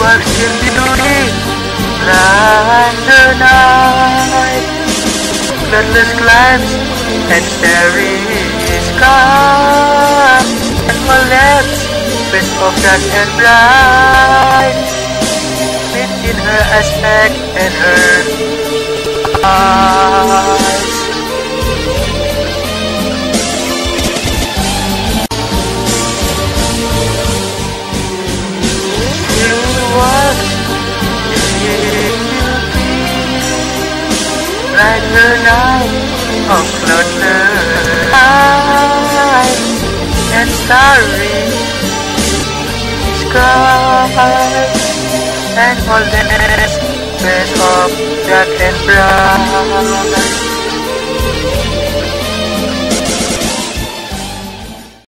Sparkling beauty, light the night, bloodless climbs and starry sky, and Colette's face of dark and bright, fit in her aspect and her eyes. Like the night of cloudless eyes and starry skies, and all the face of dark and bright.